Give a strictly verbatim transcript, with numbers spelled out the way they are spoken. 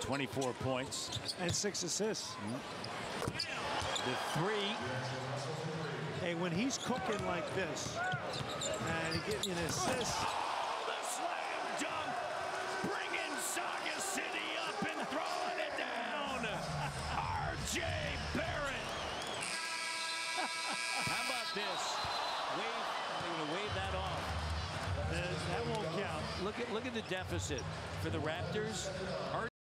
twenty-four points. And six assists. Mm-hmm. The three. Hey, when he's cooking like this, and he getting an assist. Oh, the slam dunk. Bringing Saga City up and throwing it down. R J Barrett. How about this? Wave, they're going to wave that off. That won't count. Look at look at the deficit for the Raptors.